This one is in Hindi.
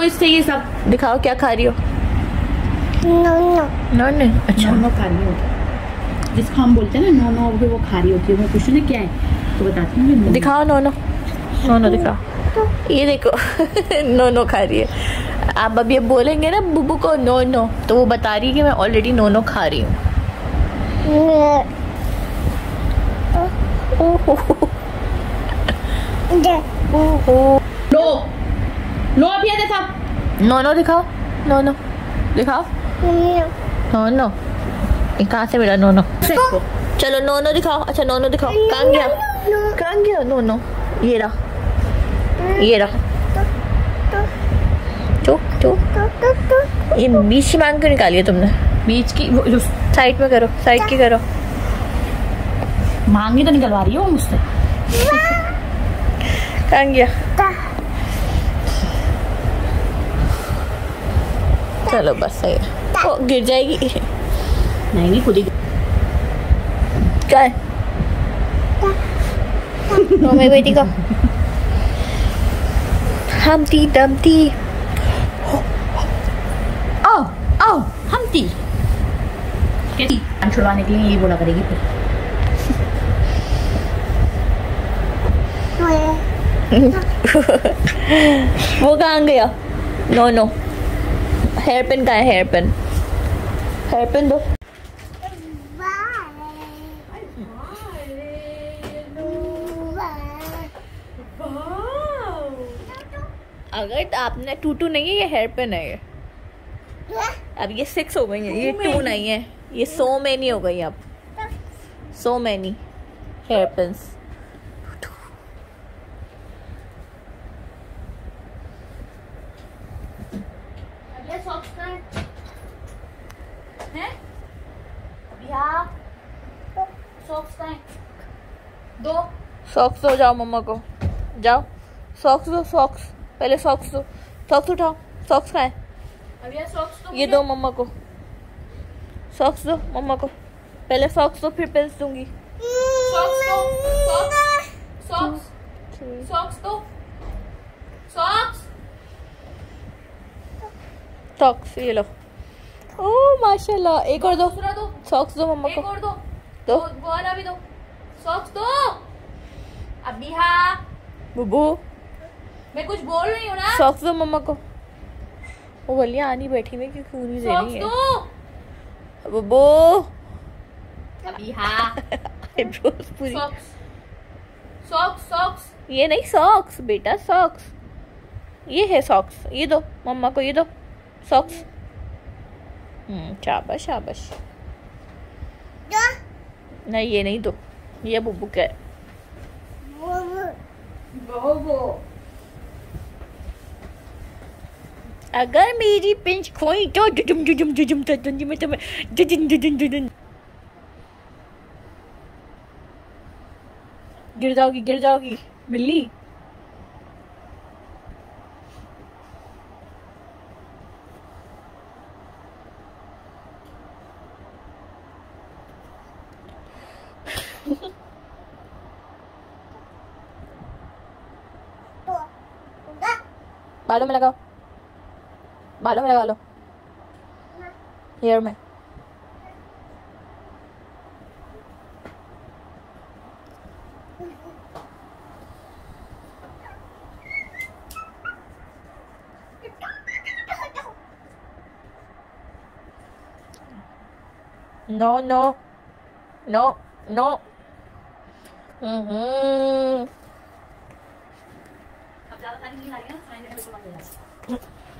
इससे ये सब दिखाओ क्या खा रही हो। No no no no. अच्छा नो खा रही होती, जिसको हम बोलते हैं ना नो नो, वो खा रही होती है। मैं पूछूं ना क्या है तो बताती हूँ। दिखाओ नो नो। नो नो दिखाओ, ये देखो नो नो खा रही है। आप अभी अब बोलेंगे ना बुबू को नो नो, तो वो बता रही है कि मैं ऑलरेडी नो नो खा रही हूँ। लो लो अभी आ देखा। नो नो दिखाओ, नो नो दिखाओ। नो नो ये कहाँ से मिला नो नो? चलो नो नो दिखाओ। अच्छा नो नो दिखाओ, कहाँ गया? कहाँ गया नो नो? ये रहा, ये रहा। चुप चुप। ये बीच की मांग क्यों निकाली है तुमने? बीच की साइड में करो, साइड की करो। मांगी तो निकलवा रही हो मुझसे। कहाँ गया? चलो बस सही है। ओ गिर जाएगी। नहीं नहीं खुद ही। क्या है? ओ मेरी बेटी को हमती डमती। आओ आओ हमती कैसी छुड़वाने के लिए ये बोला करेगी फिर। वो कहाँ गया? No no. हेयर पिन कहाँ है? हेयर पिन, हेयर पिन दो। अगर आपने टू नहीं है, ये हेयर पिन है। ये अब ये 6 हो गई है, ये 2 नहीं है, ये so many हो गई अब। so many hair pins. दो सॉक्स दो, जाओ मम्मा को, जाओ सॉक्स दो। सॉक्स पहले सॉक्स दो, सॉक्स उठाओ। सॉक्स कहाँ है? अब ये सॉक्स तो ये दो मम्मा को, सॉक्स दो मम्मा को। पहले सॉक्स दो फिर पेंस दूंगी। सॉक्स दो, सॉक्स सॉक्स सॉक्स दो, सॉक्स सॉक्स ये लो। ओ माशाल्लाह, एक और दो। दूसरा दो, सॉक्स दो मम्मा एक को। और दो, दो वो वाला भी दो। सॉक्स दो अभी। हाँ बुबू, मैं कुछ बोल रही हूँ ना। सॉक्स दो मम्मा को। वो बलिया आनी बैठी में क्यों नहीं दे सॉक्स रही है? दो बुबू अभी। हाँ आईब्रोज पूरी। सॉक्स सॉक्स सॉक्स ये नहीं सॉक्स बेटा, सॉक्स ये है सॉक्स। ये दो मम्मा को, ये दो सॉक्स। शाबाश शाबाश। नहीं ये नहीं दो, ये बुबू का है। अगर मेरी पिंच खोई तो जुजुम जुजुम जुजुम तंजी में तुम्हें जुजुम जुजुम जुजुम। गिर जाओगी बिल्ली। बालों में लगाओ, बालों में लगा लो, हेयर में। No no no no. अब ज्यादा पानी नहीं आ रही है ना,